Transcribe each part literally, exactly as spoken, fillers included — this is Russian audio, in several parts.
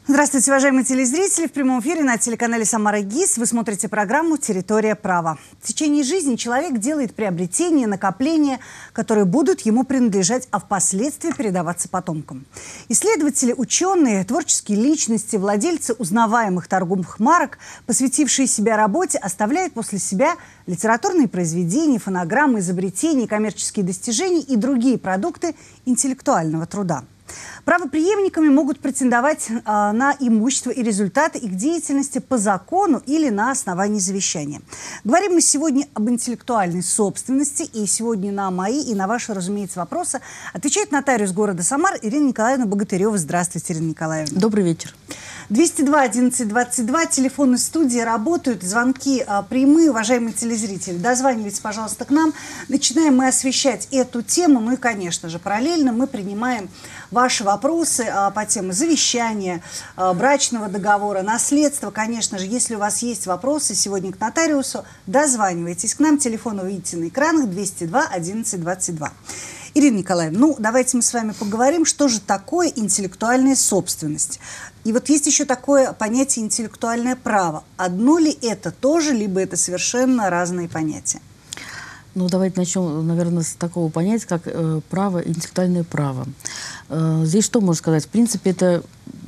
Здравствуйте, уважаемые телезрители. В прямом эфире на телеканале «Самара ГИС» вы смотрите программу «Территория права». В течение жизни человек делает приобретения, накопления, которые будут ему принадлежать, а впоследствии передаваться потомкам. Исследователи, ученые, творческие личности, владельцы узнаваемых торговых марок, посвятившие себя работе, оставляют после себя литературные произведения, фонограммы, изобретения, коммерческие достижения и другие продукты интеллектуального труда. Правопреемниками могут претендовать э, на имущество и результаты их деятельности по закону или на основании завещания. Говорим мы сегодня об интеллектуальной собственности. И сегодня на мои и на ваши, разумеется, вопросы отвечает нотариус города Самар Ирина Николаевна Богатырева. Здравствуйте, Ирина Николаевна. Добрый вечер. двести два одиннадцать двадцать два, телефоны студии работают, звонки а, прямые, уважаемые телезрители. Дозванивайтесь, пожалуйста, к нам. Начинаем мы освещать эту тему. Ну и, конечно же, параллельно мы принимаем ваши вопросы а, по теме завещания, а, брачного договора, наследства. Конечно же, если у вас есть вопросы сегодня к нотариусу, дозванивайтесь к нам. Телефон вы видите на экранах двести два одиннадцать двадцать два. Ирина Николаевна, ну давайте мы с вами поговорим, что же такое интеллектуальная собственность. И вот есть еще такое понятие интеллектуальное право. Одно ли это тоже, либо это совершенно разные понятия? Ну, давайте начнем, наверное, с такого понятия, как э, право, интеллектуальное право. Э, здесь что можно сказать? В принципе, это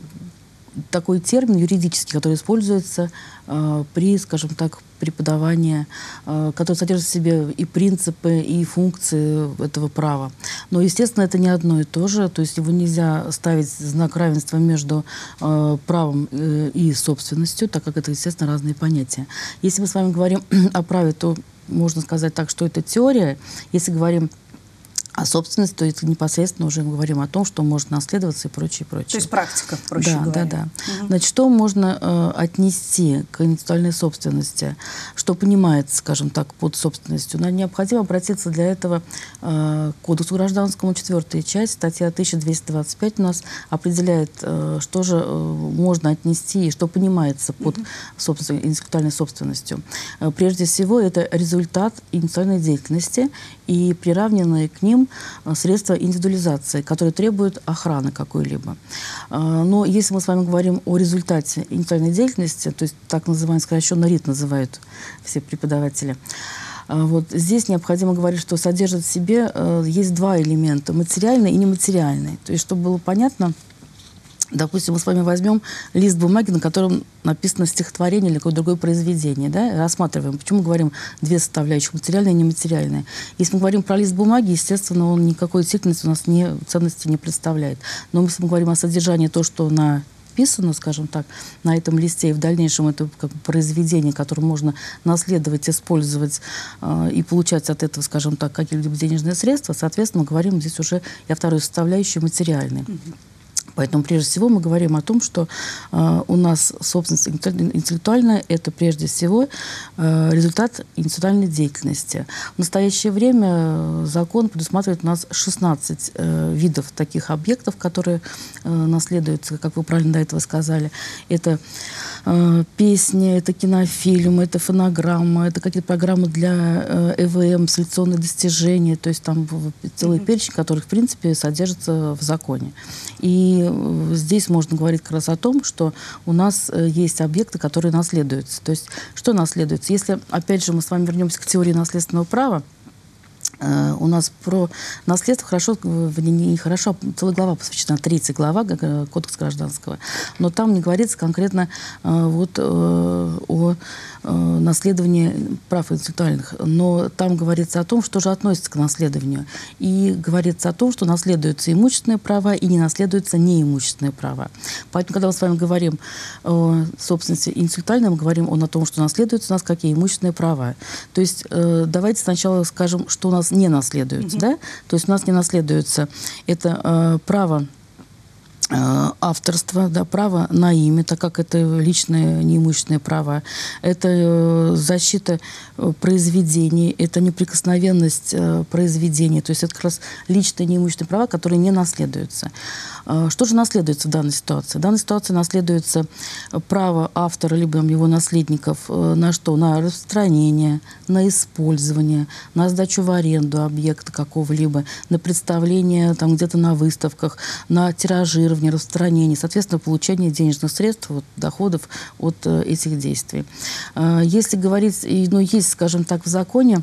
такой термин юридический, который используется э, при, скажем так, преподавании, э, который содержит в себе и принципы, и функции этого права. Но, естественно, это не одно и то же, то есть его нельзя ставить знак равенства между э, правом э, и собственностью, так как это, естественно, разные понятия. Если мы с вами говорим о праве, то можно сказать так, что это теория. Если говорим о собственности, то это непосредственно уже говорим о том, что может наследоваться и прочее, прочее. То есть практика, проще да, говоря. Да, да. Угу. Значит, что можно э, отнести к интеллектуальной собственности? Что понимается, скажем так, под собственностью? Нам необходимо обратиться для этого э, к Кодексу гражданскому, четвертая часть, статья тысяча двести двадцать пять у нас определяет, э, что же э, можно отнести и что понимается под угу. собствен... интеллектуальной собственностью. Э, прежде всего, это результат интеллектуальной деятельности и приравненные к ним средства индивидуализации, которые требуют охраны какой-либо. Но если мы с вами говорим о результате интеллектуальной деятельности, то есть так называемый сокращенно РИТ называют все преподаватели, вот здесь необходимо говорить, что содержит в себе, есть два элемента, материальный и нематериальный. То есть, чтобы было понятно, допустим, мы с вами возьмем лист бумаги, на котором написано стихотворение или какое-то другое произведение, да, рассматриваем. Почему говорим две составляющих, материальная и нематериальная? Если мы говорим про лист бумаги, естественно, он никакой действительности у нас не, ценности не представляет. Но если мы говорим о содержании, то, что написано, скажем так, на этом листе, и в дальнейшем это как бы произведение, которое можно наследовать, использовать э, и получать от этого, скажем так, какие-либо денежные средства, соответственно, мы говорим здесь уже и о второй составляющей материальной. Поэтому, прежде всего, мы говорим о том, что э, у нас собственность интеллектуальная – это, прежде всего, э, результат интеллектуальной деятельности. В настоящее время закон предусматривает у нас шестнадцать э, видов таких объектов, которые э, наследуются, как вы правильно до этого сказали. Это э, песни, это кинофильм, это фонограмма, это какие-то программы для э, ЭВМ, селекционные достижения, то есть там целый перечень, которых, в принципе, содержится в законе. И здесь можно говорить как раз о том, что у нас есть объекты, которые наследуются. То есть что наследуется? Если, опять же, мы с вами вернемся к теории наследственного права, у нас про наследство хорошо, не хорошо, целая глава посвящена, третья глава Кодекса гражданского, но там не говорится конкретно вот о наследовании прав интеллектуальных, но там говорится о том, что же относится к наследованию, и говорится о том, что наследуются имущественные права и не наследуются неимущественные права. Поэтому, когда мы с вами говорим о собственности интеллектуальной, мы говорим о том, что наследуются у нас какие имущественные права. То есть давайте сначала скажем, что у нас не наследуется, mm-hmm. да? То есть у нас не наследуется это э, право э, авторства, да, право на имя, так как это личное неимущественное право, это э, защита э, произведений, это неприкосновенность э, произведений, то есть это как раз личные неимущественные права, которые не наследуются. Что же наследуется в данной ситуации? В данной ситуации наследуется право автора либо его наследников на что? На распространение, на использование, на сдачу в аренду объекта какого-либо, на представление там где-то на выставках, на тиражирование, распространение, соответственно, получение денежных средств, вот, доходов от э, этих действий. Э, если говорить, ну, есть, скажем так, в законе,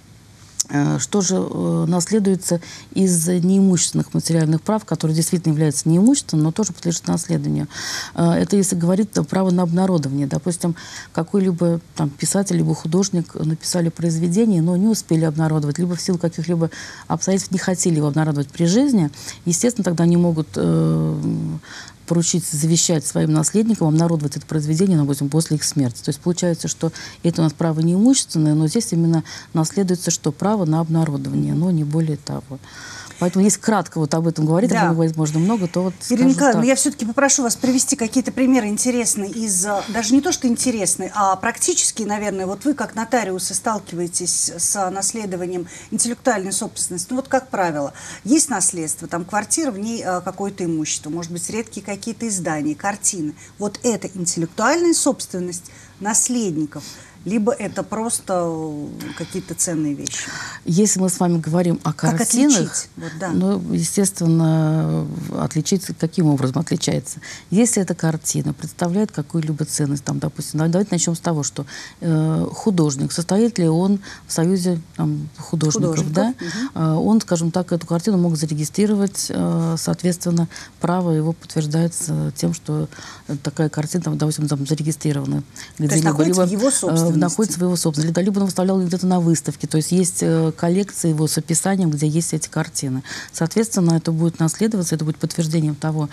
что же наследуется из неимущественных материальных прав, которые действительно являются неимущественным, но тоже подлежит наследованию. Это если говорить право на обнародование. Допустим, какой-либо там писатель, либо художник написали произведение, но не успели обнародовать, либо в силу каких-либо обстоятельств не хотели его обнародовать при жизни, естественно, тогда они могут э, поручить завещать своим наследникам обнародовать это произведение, допустим, после их смерти. То есть получается, что это у нас право неимущественное, но здесь именно наследуется, что право на обнародование, но не более того. Поэтому, если кратко вот об этом говорить, да. об этом говорить можно много, то вот Ирина Николаевна, я все-таки попрошу вас привести какие-то примеры интересные из, даже не то, что интересные, а практические, наверное. Вот вы, как нотариусы, сталкиваетесь с наследованием интеллектуальной собственности. Ну вот, как правило, есть наследство, там квартира, в ней какое-то имущество, может быть, редкие какие-то издания, картины. Вот это интеллектуальная собственность наследников, либо это просто какие-то ценные вещи? Если мы с вами говорим о картинах, вот, да. ну, естественно, отличить, каким образом отличается. Если эта картина представляет какую-либо ценность, там, допустим, давайте начнем с того, что э, художник, состоит ли он в союзе там, художников, художников, да? Угу. Он, скажем так, эту картину мог зарегистрировать, э, соответственно, право его подтверждается тем, что такая картина, там, допустим, там, зарегистрирована где-либо. Находится в его собственности. Находится в его собственности. Либо он выставлял где-то на выставке. То есть есть коллекции его с описанием, где есть эти картины. Соответственно, это будет наследоваться, это будет подтверждением того,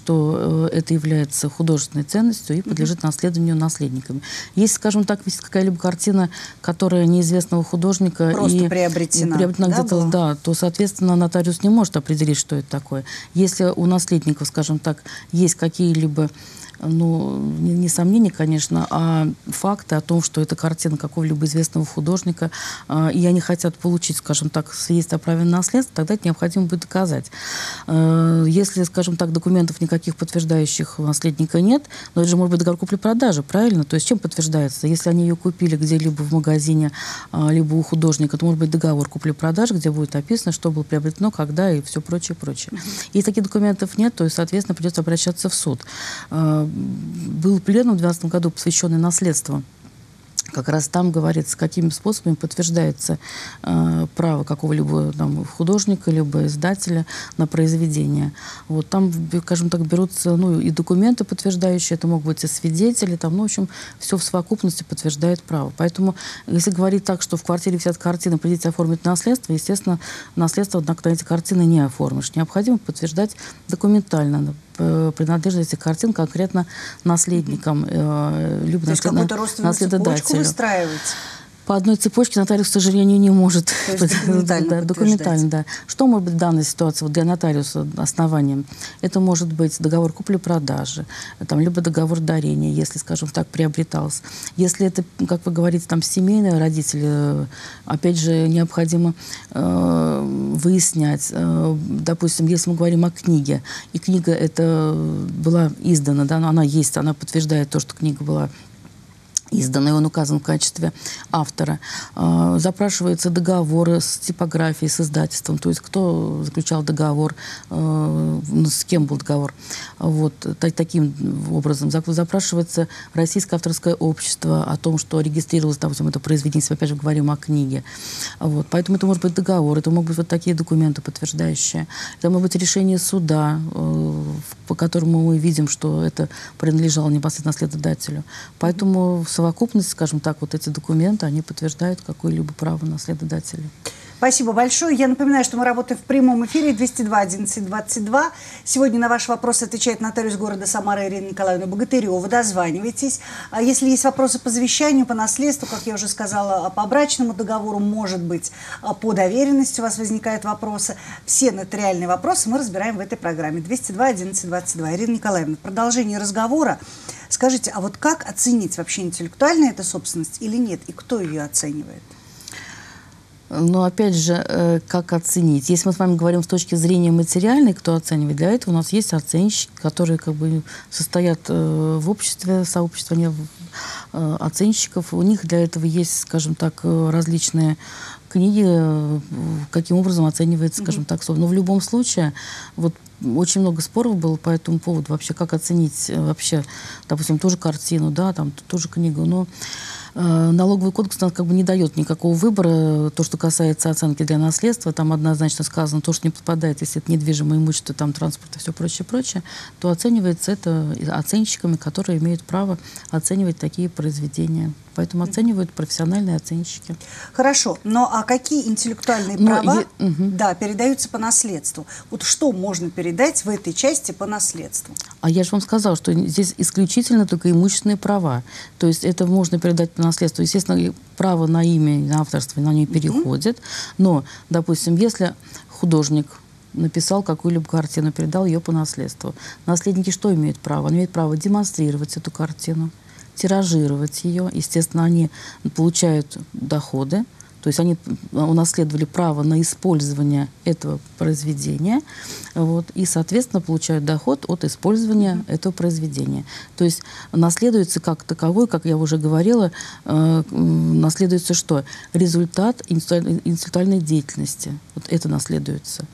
что это является художественной ценностью и подлежит наследованию наследниками. Если, скажем так, есть какая-либо картина, которая неизвестного художника просто и приобретена, приобретена да, где-то, да, то, соответственно, нотариус не может определить, что это такое. Если у наследников, скажем так, есть какие-либо ну, не, не сомнения, конечно, а факты о том, что это картина какого-либо известного художника, э, и они хотят получить, скажем так, свидетельство о праве на наследство, тогда это необходимо будет доказать. Э, если, скажем так, документов никаких подтверждающих у наследника нет, но это же может быть договор купли-продажи, правильно? То есть чем подтверждается? Если они ее купили где-либо в магазине, э, либо у художника, то может быть договор купли-продажи, где будет описано, что было приобретено, когда и все прочее, прочее. Если таких документов нет, то, соответственно, придется обращаться в суд. Э, Был пленум в две тысячи двенадцатом году, посвященный наследству. Как раз там говорится, какими способами подтверждается э, право какого-либо там, художника, либо издателя на произведение. Вот, там, скажем так, берутся ну, и документы подтверждающие, это могут быть и свидетели, там, ну, в общем, все в совокупности подтверждает право. Поэтому, если говорить так, что в квартире висят картины, придите оформить наследство, естественно, наследство, однако, на эти картины не оформишь. Необходимо подтверждать документально принадлежность этих картин конкретно наследникам, э, либо То есть какую-то родственную цепочку выстраивать? По одной цепочке нотариус, к сожалению, не может. То есть документально, да, документально, да. Что может быть в данной ситуации вот для нотариуса основанием? Это может быть договор купли-продажи, там, либо договор дарения, если, скажем так, приобретался. Если это, как вы говорите, там семейные родители, опять же, необходимо э, выяснять. Э, допустим, если мы говорим о книге, и книга эта была издана, да, но она есть, она подтверждает то, что книга была изданный, он указан в качестве автора. Э, запрашивается договор с типографией, с издательством, то есть кто заключал договор, э, с кем был договор. Вот, так, таким образом запрашивается Российское авторское общество о том, что регистрировалось, допустим, это произведение, если опять же говорим о книге. Вот, поэтому это может быть договор, это могут быть вот такие документы подтверждающие. Это может быть решение суда, э, по которому мы видим, что это принадлежало непосредственно наследодателю. Поэтому в совокупности, скажем так, вот эти документы, они подтверждают какое-либо право наследодателя. Спасибо большое. Я напоминаю, что мы работаем в прямом эфире двести два одиннадцать двадцать два. Сегодня на ваши вопросы отвечает нотариус города Самара Ирина Николаевна Богатырева. Дозванивайтесь. Если есть вопросы по завещанию, по наследству, как я уже сказала, по брачному договору, может быть, по доверенности у вас возникают вопросы. Все нотариальные вопросы мы разбираем в этой программе. двести два одиннадцать двадцать два. Ирина Николаевна, в продолжении разговора скажите, а вот как оценить вообще интеллектуальная эта собственность или нет? И кто ее оценивает? Но опять же, как оценить? Если мы с вами говорим с точки зрения материальной, кто оценивает, для этого у нас есть оценщики, которые как бы состоят в обществе, сообществе оценщиков. У них для этого есть, скажем так, различные книги, каким образом оценивается, скажем mm-hmm. так, но в любом случае, вот очень много споров было по этому поводу, вообще, как оценить вообще, допустим, ту же картину, да, там, ту же книгу, но э, налоговый кодекс нам как бы не дает никакого выбора. То, что касается оценки для наследства, там однозначно сказано, то, что не подпадает, если это недвижимое имущество, там, транспорт и все прочее, прочее, то оценивается это оценщиками, которые имеют право оценивать такие произведения. Поэтому оценивают профессиональные оценщики. Хорошо. Но а какие интеллектуальные Но права е... угу. да, передаются по наследству? Вот что можно передать в этой части по наследству? А я же вам сказала, что здесь исключительно только имущественные права. То есть это можно передать по наследству. Естественно, право на имя, на авторство на нее переходит. Угу. Но, допустим, если художник написал какую-либо картину, передал ее по наследству, наследники что имеют право? Они имеют право демонстрировать эту картину, тиражировать ее. Естественно, они получают доходы, то есть они унаследовали право на использование этого произведения, вот, и, соответственно, получают доход от использования mm-hmm. этого произведения. То есть наследуется как таковой, как я уже говорила, э, наследуется что? Результат интеллектуальной деятельности. Вот это наследуется.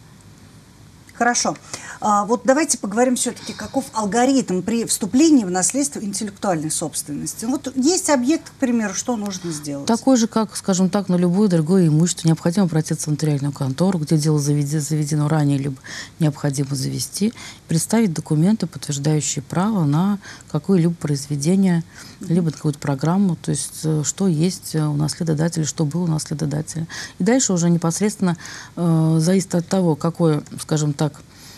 Хорошо. А, вот давайте поговорим все-таки, каков алгоритм при вступлении в наследство интеллектуальной собственности. Вот есть объект, к примеру, что нужно сделать? Такой же, как, скажем так, на любое другое имущество. Необходимо обратиться в нотариальную контору, где дело заведено ранее, либо необходимо завести, представить документы, подтверждающие право на какое-либо произведение, либо какую-то программу, то есть что есть у наследодателя, что было у наследодателя. И дальше уже непосредственно э, зависит от того, какое, скажем так,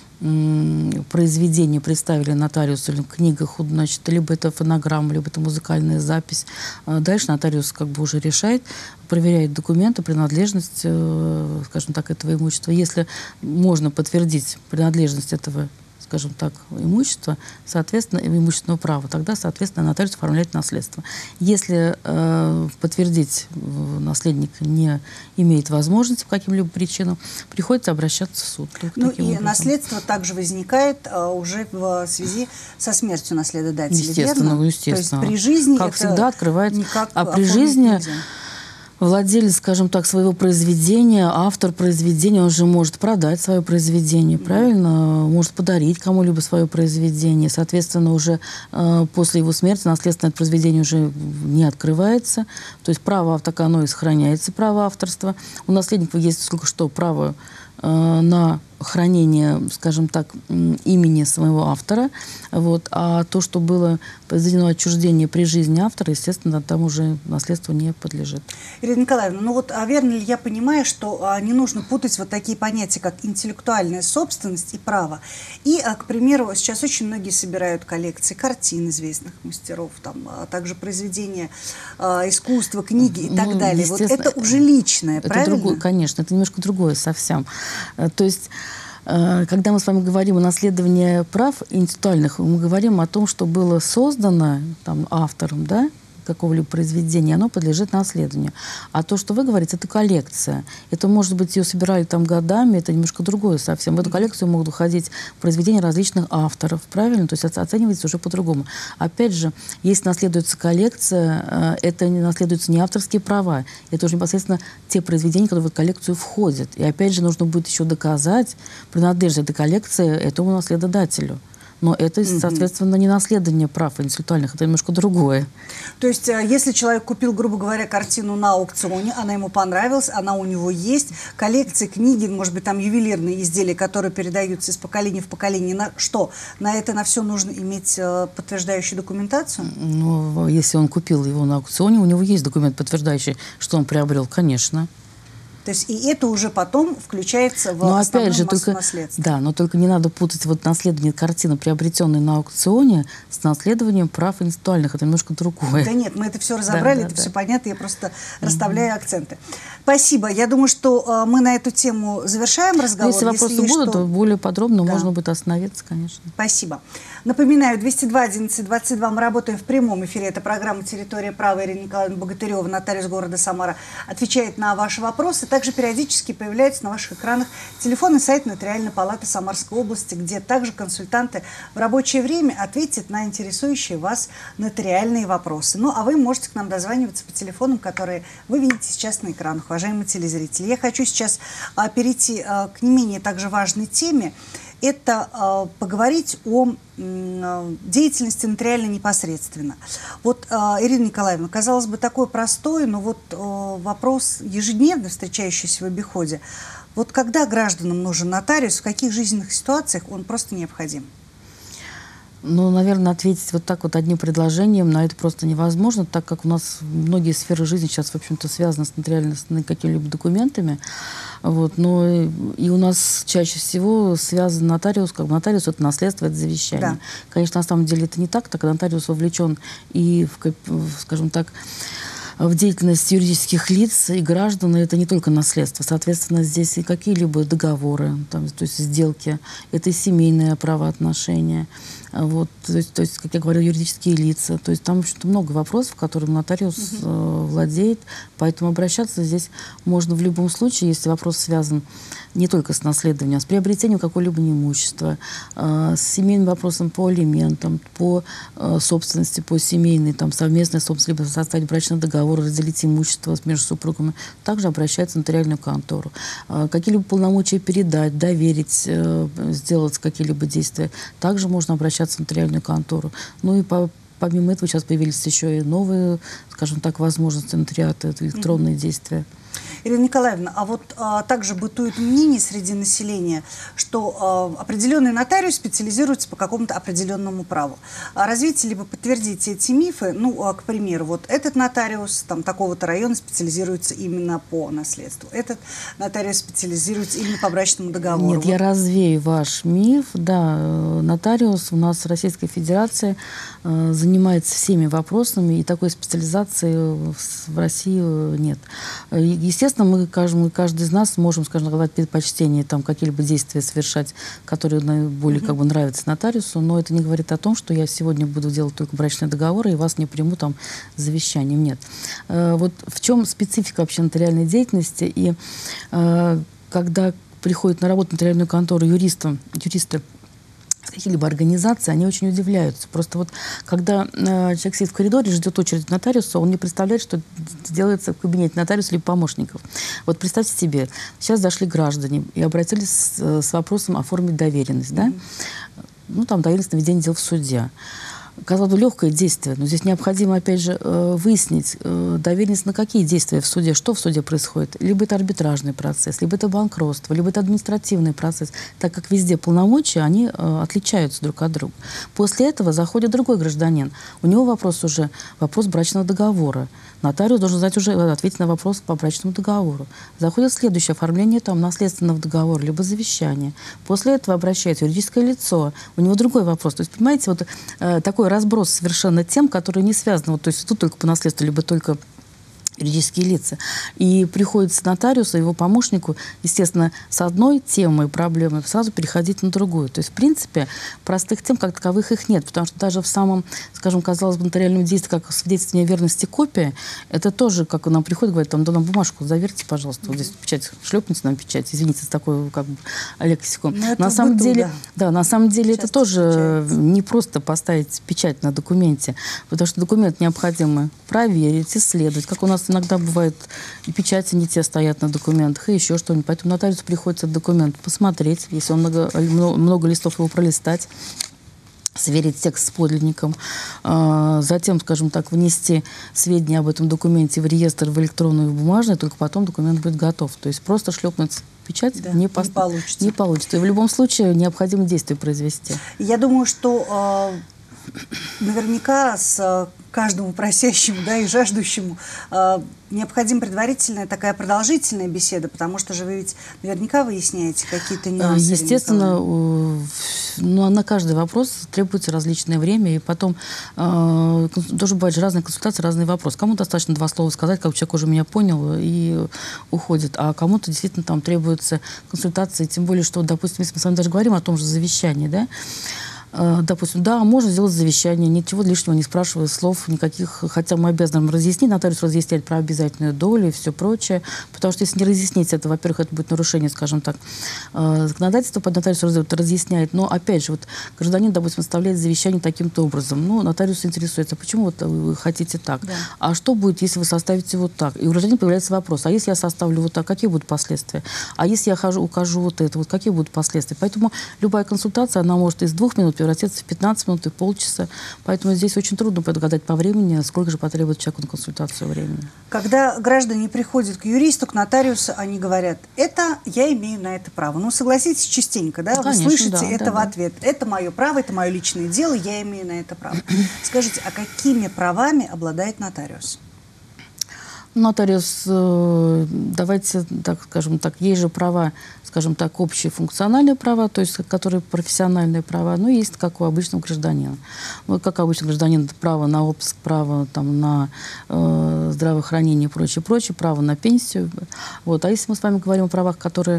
произведение представили нотариусу, или книга, значит, либо это фонограмма, либо это музыкальная запись. Дальше нотариус как бы уже решает, проверяет документы, принадлежность, скажем так, этого имущества. Если можно подтвердить принадлежность этого, скажем так, имущества, соответственно, имущественного права, тогда, соответственно, нотариус оформляет наследство. Если э, подтвердить наследник не имеет возможности по каким-либо причинам, приходится обращаться в суд. Ну и образом. Наследство также возникает а, уже в связи со смертью наследодателя, естественно, верно? Естественно. То есть при жизни как это всегда открывает, а при жизни нельзя. Владелец, скажем так, своего произведения, автор произведения, он же может продать свое произведение, mm-hmm. правильно? Может подарить кому-либо свое произведение. Соответственно, уже э, после его смерти наследственное произведение уже не открывается. То есть право автора, оно и сохраняется, право авторства. У наследников есть только что право э, на хранение, скажем так, имени своего автора. Вот. А то, что было произведено отчуждение при жизни автора, естественно, там уже наследству не подлежит. Ирина Николаевна, ну вот, а верно ли я понимаю, что а, не нужно путать вот такие понятия, как интеллектуальная собственность и право? И, а, к примеру, сейчас очень многие собирают коллекции картин известных мастеров, там, а также произведения а, искусства, книги и так ну, далее. Вот это уже личное, это правильно? Другое, конечно, это немножко другое совсем. То есть когда мы с вами говорим о наследовании прав интеллектуальных, мы говорим о том, что было создано там, автором, да, какого-либо произведения, оно подлежит наследованию. А то, что вы говорите, это коллекция. Это, может быть, ее собирали там годами, это немножко другое совсем. В эту коллекцию могут уходить произведения различных авторов, правильно? То есть оценивается уже по-другому. Опять же, если наследуется коллекция, это не наследуются не авторские права, это уже непосредственно те произведения, которые в эту коллекцию входят. И опять же, нужно будет еще доказать принадлежность этой коллекции этому наследодателю. Но это, соответственно, не наследование прав интеллектуальных, это немножко другое. То есть, если человек купил, грубо говоря, картину на аукционе, она ему понравилась, она у него есть, коллекции, книги, может быть, там ювелирные изделия, которые передаются из поколения в поколение, на что? На это, на все нужно иметь подтверждающую документацию? Ну, если он купил его на аукционе, у него есть документ, подтверждающий, что он приобрел, конечно. То есть и это уже потом включается в но основную опять же, массу только, наследства. Да, но только не надо путать вот наследование картины, приобретенной на аукционе, с наследованием прав интеллектуальных. Это немножко другое. Да нет, мы это все разобрали, да, это да, все да. понятно, я просто mm-hmm. расставляю акценты. Спасибо. Я думаю, что э, мы на эту тему завершаем разговор. Если вопросы если будут, что... то более подробно да. можно будет остановиться, конечно. Спасибо. Напоминаю, двести два одиннадцать двадцать два мы работаем в прямом эфире. Это программа «Территория права». Ирина Николаевна Богатырева, нотариус города Самара, отвечает на ваши вопросы. Также периодически появляются на ваших экранах телефон и сайт Нотариальной палаты Самарской области, где также консультанты в рабочее время ответят на интересующие вас нотариальные вопросы. Ну, а вы можете к нам дозваниваться по телефонам, которые вы видите сейчас на экранах, уважаемые телезрители. Я хочу сейчас а, перейти а, к не менее также важной теме. Это э, поговорить о э, деятельности нотариально непосредственно. Вот, э, Ирина Николаевна, казалось бы, такой простой, но вот э, вопрос, ежедневно встречающийся в обиходе. Вот когда гражданам нужен нотариус, в каких жизненных ситуациях он просто необходим? Ну, наверное, ответить вот так вот одним предложением на это просто невозможно, так как у нас многие сферы жизни сейчас, в общем-то, связаны с нотариально с какими-либо документами. Вот, но и, и у нас чаще всего связан нотариус, как бы нотариус — это наследство, это завещание. Да. Конечно, на самом деле это не так, так как нотариус вовлечен и, в, в, скажем так, в деятельность юридических лиц и граждан, и это не только наследство. Соответственно, здесь и какие-либо договоры, там, то есть сделки, это и семейные правоотношения, вот, то есть, то есть, как я говорю, юридические лица. То есть там, в общем-то, много вопросов, которым нотариус uh-huh. э, владеет, поэтому обращаться здесь можно в любом случае, если вопрос связан не только с наследованием, а с приобретением какого-либо имущества, э, с семейным вопросом по алиментам, по э, собственности, по семейной, там, совместной собственности, либо составить брачный договор, разделить имущество между супругами, также обращается в нотариальную контору. Э, какие-либо полномочия передать, доверить, э, сделать какие-либо действия, также можно обращаться в нотариальную контору. Ну и по, помимо этого сейчас появились еще и новые, скажем так, возможности нотариата, это электронные mm-hmm. действия. Ирина Николаевна, а вот а, также бытует мнение среди населения, что а, определенный нотариус специализируется по какому-то определенному праву. А развейте либо подтвердите эти мифы. Ну, а, к примеру, вот этот нотариус там такого-то района специализируется именно по наследству. Этот нотариус специализируется именно по брачному договору. Нет, вот. Я развею ваш миф. Да, нотариус у нас в Российской Федерации э, занимается всеми вопросами, и такой специализации в, в России нет. Естественно, мы, мы, каждый из нас можем, скажем, давать предпочтение, там, какие-либо действия совершать, которые наиболее mm-hmm. как бы, нравятся нотариусу, но это не говорит о том, что я сегодня буду делать только брачные договоры, и вас не приму там завещанием. Нет. Э, вот в чем специфика вообще нотариальной деятельности, и э, когда приходят на работу в нотариальную контору юристы, юристы какие-либо организации, они очень удивляются. Просто вот когда э, человек сидит в коридоре, ждет очередь нотариуса, он не представляет, что делается в кабинете нотариуса или помощников. Вот представьте себе, сейчас зашли граждане и обратились с, с вопросом оформить доверенность, да? Ну, там доверенность на ведение дел в суде. Казалось бы, легкое действие, но здесь необходимо, опять же, выяснить, доверенность на какие действия в суде, что в суде происходит. Либо это арбитражный процесс, либо это банкротство, либо это административный процесс, так как везде полномочия, они отличаются друг от друга. После этого заходит другой гражданин. У него вопрос уже, вопрос брачного договора. Нотариус должен знать уже, ответить на вопрос по брачному договору. Заходит следующее оформление там, наследственного договора, либо завещания. После этого обращается юридическое лицо. У него другой вопрос. То есть, понимаете, вот э, такой разброс совершенно тем, которые не связаны. Вот, то есть тут только по наследству, либо только юридические лица. И приходится нотариусу, его помощнику, естественно, с одной темой, проблемой сразу переходить на другую. То есть, в принципе, простых тем как таковых их нет, потому что даже в самом, скажем, казалось бы, нотариальном действии, как свидетельствование верности копия, это тоже, как нам приходит, говорит, там, да нам бумажку заверьте, пожалуйста, вот здесь печать, шлепните нам печать, извините за такую, как бы, лексику. На самом деле, да. да, на самом деле это тоже встречается. Не просто поставить печать на документе, потому что документ необходимо проверить, исследовать, как у нас иногда бывает, и печати не те стоят на документах, и еще что-нибудь. Поэтому нотариусу приходится этот документ посмотреть, если он много, много, много листов его пролистать, сверить текст с подлинником, а, затем, скажем так, внести сведения об этом документе в реестр, в электронную и в бумажную, только потом документ будет готов. То есть просто шлепнуть печать да, не, пост... не получится. Не получится. И в любом случае необходимо действие произвести. Я думаю, что э, наверняка с каждому просящему, да, и жаждущему э, необходима предварительная такая продолжительная беседа, потому что же вы ведь наверняка выясняете какие-то нюансы. Естественно, но на каждый вопрос требуется различное время, и потом э, тоже бывают же разные консультации, разные вопросы. Кому достаточно два слова сказать, как человек уже меня понял и уходит, а кому-то действительно там требуется консультации, тем более, что, допустим, если мы с вами даже говорим о том же завещании, да, Допустим, да, можно сделать завещание, ничего лишнего не спрашивая, слов никаких, хотя мы обязаны разъяснить, нотариус разъясняет про обязательную долю и все прочее, потому что если не разъяснить это, во-первых, это будет нарушение, скажем так, законодательства, под нотариус разъясняет, но опять же, вот гражданин, допустим, оставляет завещание таким-то образом, ну, нотариус интересуется, почему вот вы хотите так, да. А что будет, если вы составите вот так? И у гражданина появляется вопрос, а если я составлю вот так, какие будут последствия? А если я хожу, укажу вот это, вот какие будут последствия? Поэтому любая консультация, она может из двух минут превратиться в пятнадцать минут и полчаса. Поэтому здесь очень трудно предугадать по времени, сколько же потребует человеку на консультацию времени. Когда граждане приходят к юристу, к нотариусу, они говорят, это я имею на это право. Ну, согласитесь, частенько, да, Конечно, вы слышите да, это да, в да. ответ. Это мое право, это мое личное дело, я имею на это право. Скажите, а какими правами обладает нотариус? Нотариус, давайте так скажем так, есть же права, скажем так, общие функциональные права, то есть которые профессиональные права, но есть как у обычного гражданина. Ну, как обычный гражданин, право на отпуск, право там, на э, здравоохранение и прочее, прочее, право на пенсию. Вот. А если мы с вами говорим о правах, которые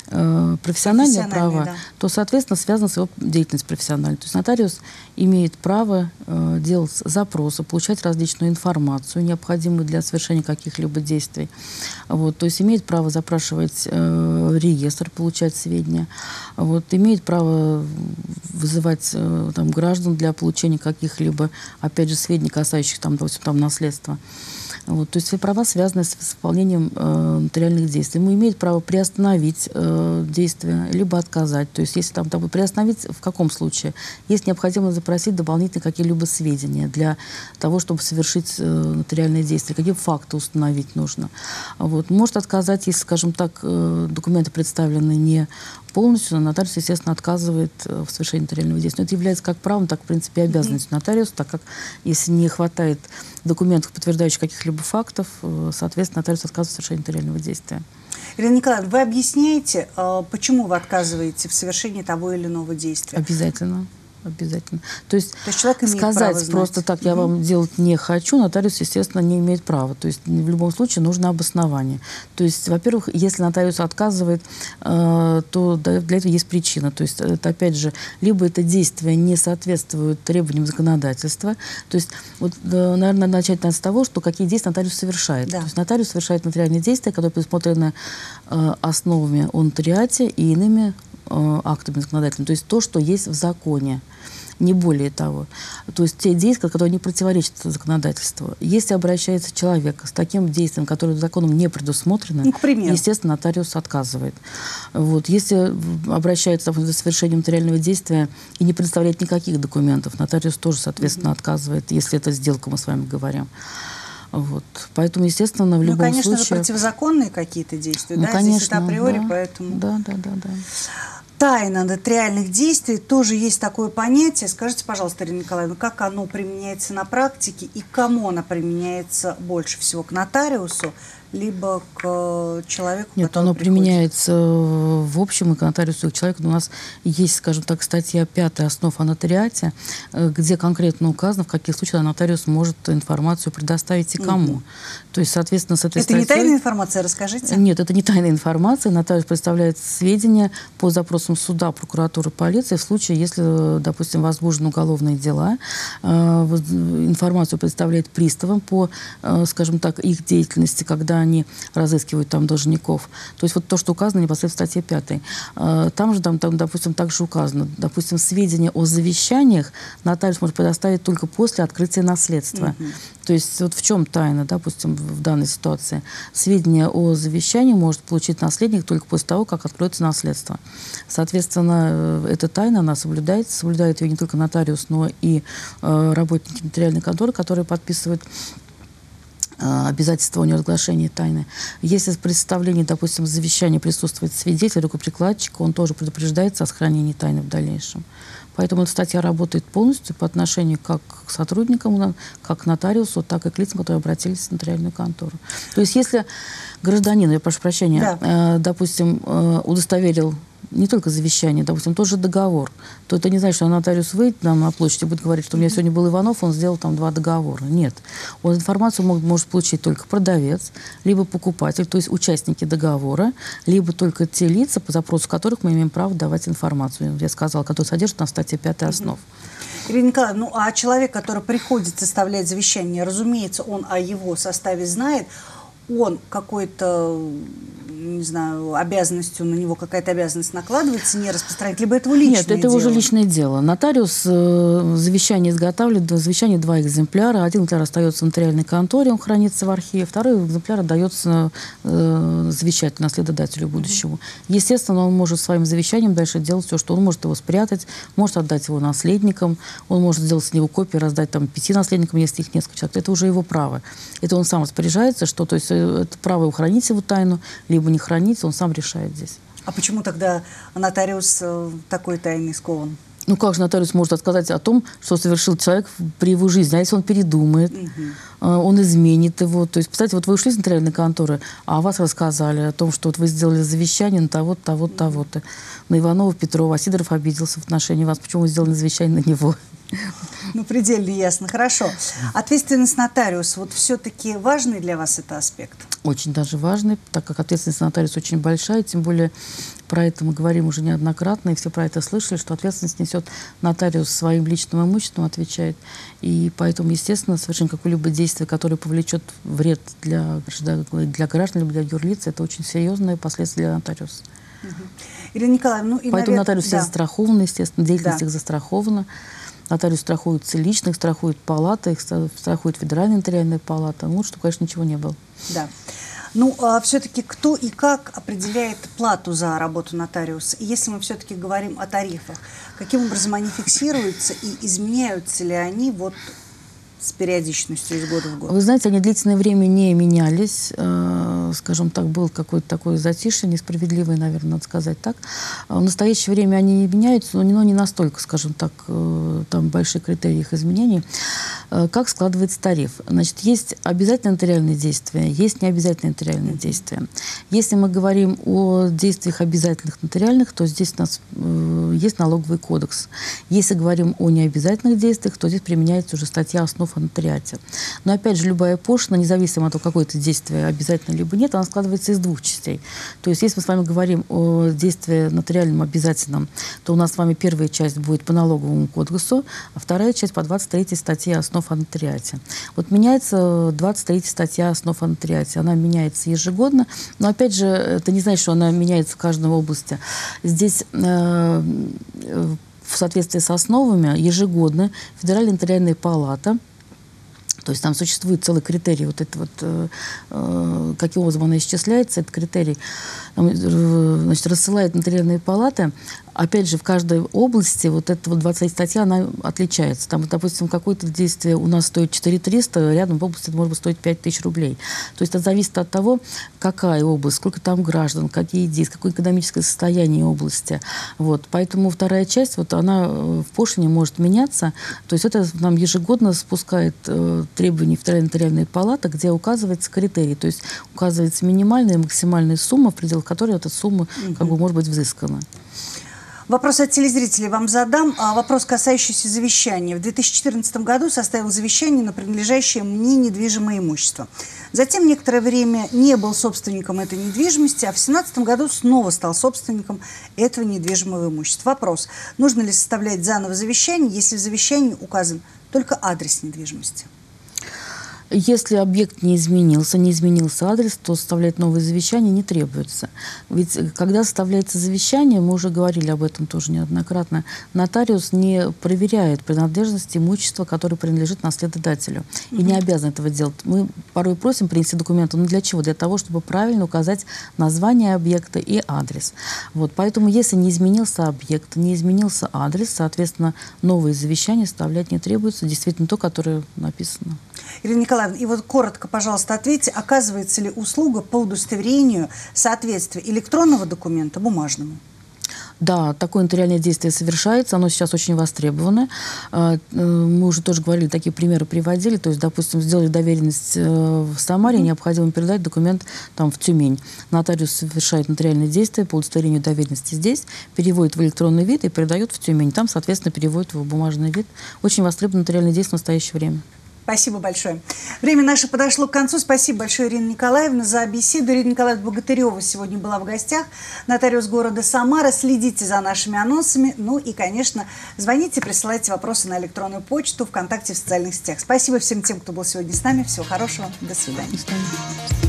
э, профессиональные, профессиональные права, да. то, соответственно, связано с его деятельностью профессиональной. То есть нотариус имеет право э, делать запросы, получать различную информацию, необходимую для совершения каких-либо действий. Вот. То есть имеет право запрашивать э, реестр, получать сведения, вот, имеет право вызывать э, там, граждан для получения каких-либо, опять же, сведений, касающих там, допустим, там, наследства. Вот, то есть все права связаны с исполнением э, нотариальных действий. Ему имеет право приостановить э, действия, либо отказать. То есть если там, там приостановить, в каком случае? Если необходимо запросить дополнительные какие-либо сведения для того, чтобы совершить э, нотариальные действия, какие факты установить нужно. Вот. Может отказать, если, скажем так, э, документы представлены не полностью, но нотариус, естественно, отказывает в совершении нотариального действия. Но это является как правом, так, в принципе, и обязанностью mm-hmm. нотариуса, так как если не хватает документов, подтверждающих каких-либо фактов, соответственно, нотариус отказывает в совершении нотариального действия. Ирина Николаевна, вы объясняете, почему вы отказываете в совершении того или иного действия? Обязательно. Обязательно. То есть, То есть человек имеет сказать право просто знать. так, я угу. вам делать не хочу, нотариус, естественно, не имеет права. То есть в любом случае нужно обоснование. То есть, во-первых, если нотариус отказывает, э, то для этого есть причина. То есть это, опять же, либо это действие не соответствует требованиям законодательства. То есть, вот, э, наверное, начать надо с того, что какие действия нотариус совершает. Да. То есть нотариус совершает нотариальные действия, которые предусмотрены э, основами о нотариате и иными э, актами законодательными. То есть то, что есть в законе. Не более того. То есть те действия, которые не противоречат законодательству. Если обращается человек с таким действием, которое законом не предусмотрено, ну, естественно, нотариус отказывает. Вот. Если обращается за совершением нотариального действия и не предоставляет никаких документов, нотариус тоже, соответственно, mm-hmm. отказывает, если это сделка, мы с вами говорим. Вот. Поэтому, естественно, в любом ну, конечно, случае... это противозаконные какие-то действия, ну, да? Конечно, здесь это априори, да. поэтому... Да, да, да, да. Тайна нотариальных действий, тоже есть такое понятие. Скажите, пожалуйста, Ирина Николаевна, как оно применяется на практике и к кому оно применяется больше всего? К нотариусу, либо к человеку, Нет, оно приходит? Применяется в общем и к нотариусу, и к человеку. У нас есть, скажем так, статья пятая «Основ о нотариате», где конкретно указано, в каких случаях нотариус может информацию предоставить и кому. Угу. То есть, соответственно, с этой Это статьей... не тайная информация, расскажите. Нет, это не тайная информация. Нотариус представляет сведения по запросам суда, прокуратуры, полиции в случае, если, допустим, возбуждены уголовные дела. Информацию представляет приставам по, скажем так, их деятельности, когда они разыскивают там должников. То есть вот то, что указано непосредственно в статье пятой. Там же, там, там, допустим, также указано, допустим, сведения о завещаниях нотариус может предоставить только после открытия наследства. Mm-hmm. То есть вот в чем тайна, допустим, в данной ситуации? Сведения о завещании может получить наследник только после того, как откроется наследство. Соответственно, эта тайна, она соблюдается. Соблюдает ее не только нотариус, но и э, работники нотариальной конторы, которые подписывают обязательства о неразглашении тайны. Если в представлении, допустим, завещания присутствует свидетель, рукоприкладчик, он тоже предупреждается о сохранении тайны в дальнейшем. Поэтому эта статья работает полностью по отношению как к сотрудникам, как к нотариусу, так и к лицам, которые обратились в нотариальную контору. То есть если гражданин, я прошу прощения, да. э, допустим, э, удостоверил не только завещание, допустим, тоже договор, то это не значит, что нотариус выйдет нам на площадь и будет говорить, что у меня сегодня был Иванов, он сделал там два договора. Нет. Он информацию может, может получить только продавец, либо покупатель, то есть участники договора, либо только те лица, по запросу которых мы имеем право давать информацию. Я сказала, которая содержит на статье пятой основ. Ирина Николаевна, ну а человек, который приходит составлять завещание, разумеется, он о его составе знает, он какой-то, не знаю, обязанностью, на него какая-то обязанность накладывается, не распространять, либо это его личное дело? Нет, это дело? уже личное дело. Нотариус э, завещание изготавливает, завещание два экземпляра. Один экземпляр остается в нотариальной конторе, он хранится в архиве, второй экземпляр отдается э, завещателю, наследодателю будущему. Mm-hmm. Естественно, он может своим завещанием дальше делать все, что он может его спрятать, может отдать его наследникам, он может сделать с него копию, раздать там пяти наследникам, если их несколько человек. Это уже его право. Это он сам распоряжается, что, то есть, это право его хранить его тайну, либо не хранить, он сам решает здесь. А почему тогда нотариус такой тайной скован? Ну как же нотариус может отказать о том, что совершил человек при его жизни? А если он передумает, угу. он изменит его? То есть, представьте, вот вы ушли из нотариальной конторы, а о вас рассказали о том, что вот вы сделали завещание на того-то, того-то, угу. того-то. На Иванова, Петрова. А Сидоров обиделся в отношении вас. Почему вы сделали завещание на него? Ну, предельно ясно. Хорошо. Ответственность нотариуса. Вот все-таки важный для вас это аспект? Очень даже важный, так как ответственность нотариуса очень большая, тем более про это мы говорим уже неоднократно, и все про это слышали, что ответственность несет нотариус своим личным имуществом, отвечает. И поэтому, естественно, совершенно какое-либо действие, которое повлечет вред для, для граждан, либо для юрлиц, это очень серьезные последствия для нотариуса. Угу. Ирина Николаевна, ну и, поэтому навер... нотариусы да. застрахованы, естественно, деятельность да. их застрахована. Нотариус страхуется лично, их страхует палата, их страхует Федеральная нотариальная палата. Ну, чтобы, конечно, ничего не было. Да. Ну, а все-таки кто и как определяет плату за работу нотариуса? И если мы все-таки говорим о тарифах, каким образом они фиксируются и изменяются ли они вот с периодичностью из года в год? Вы знаете, они длительное время не менялись. Э, скажем так, был какое-то такое затишье, несправедливое, наверное, надо сказать так. В настоящее время они не меняются, но не, но не настолько, скажем так, э, там большие критерии их изменений. Э, как складывается тариф? Значит, есть обязательные нотариальные действия, есть необязательные нотариальные mm-hmm. действия. Если мы говорим о действиях обязательных нотариальных, то здесь у нас э, есть налоговый кодекс. Если говорим о необязательных действиях, то здесь применяется уже статья основ о нотариате. Но опять же, любая пошлина, независимо от того, какое-то действие обязательно либо нет, она складывается из двух частей. То есть, если мы с вами говорим о действии нотариальном обязательном, то у нас с вами первая часть будет по налоговому кодексу, а вторая часть по двадцать третьей статье основ о нотариате. Вот меняется двадцать третья статья основ о нотариате. Она меняется ежегодно, но опять же, это не значит, что она меняется в каждой области. Здесь э, в соответствии с основами ежегодно Федеральная нотариальная палата, то есть там существует целый критерий, вот это вот, э, э, каким образом она исчисляется, этот критерий, э, значит, рассылает нотариальные палаты. Опять же, в каждой области вот эта вот двадцатая статья, она отличается. Там, допустим, какое-то действие у нас стоит четыре тысячи триста, рядом в области это может быть стоить пять тысяч рублей. То есть это зависит от того, какая область, сколько там граждан, какие действия, какое экономическое состояние области. Вот. Поэтому вторая часть, вот она в пошлине может меняться. То есть это нам ежегодно спускает э, требования Федеральной нотариальной палаты, где указывается критерий. То есть указывается минимальная и максимальная сумма, в пределах которой эта сумма mm-hmm. как бы может быть взыскана. Вопрос от телезрителей вам задам. Вопрос, касающийся завещания. В две тысячи четырнадцатом году составил завещание на принадлежащее мне недвижимое имущество. Затем некоторое время не был собственником этой недвижимости, а в две тысячи семнадцатом году снова стал собственником этого недвижимого имущества. Вопрос, нужно ли составлять заново завещание, если в завещании указан только адрес недвижимости? Если объект не изменился, не изменился адрес, то составлять новое завещание не требуется. Ведь когда составляется завещание, мы уже говорили об этом тоже неоднократно, нотариус не проверяет принадлежность имущества, которое принадлежит наследодателю. И не обязан этого делать. Мы порой просим принести документы. Но для чего? Для того, чтобы правильно указать название объекта и адрес. Вот. Поэтому, если не изменился объект, не изменился адрес, соответственно, новое завещание составлять не требуется. Действительно, то, которое написано. Ирина Николаевна, и вот коротко, пожалуйста, ответьте, оказывается ли услуга по удостоверению соответствия электронного документа бумажному? Да, такое нотариальное действие совершается, оно сейчас очень востребовано. Мы уже тоже говорили, такие примеры приводили, то есть, допустим, сделали доверенность в Самаре, mm-hmm. необходимо передать документ там в Тюмень. Нотариус совершает нотариальное действие по удостоверению доверенности здесь, переводит в электронный вид и передает в Тюмень. Там, соответственно, переводит в бумажный вид. Очень востребовано нотариальное действие в настоящее время. Спасибо большое. Время наше подошло к концу. Спасибо большое, Ирина Николаевна, за беседу. Ирина Николаевна Богатырева сегодня была в гостях. Нотариус города Самара. Следите за нашими анонсами. Ну и, конечно, звоните, присылайте вопросы на электронную почту, ВКонтакте, в социальных сетях. Спасибо всем тем, кто был сегодня с нами. Всего хорошего. До свидания. До свидания.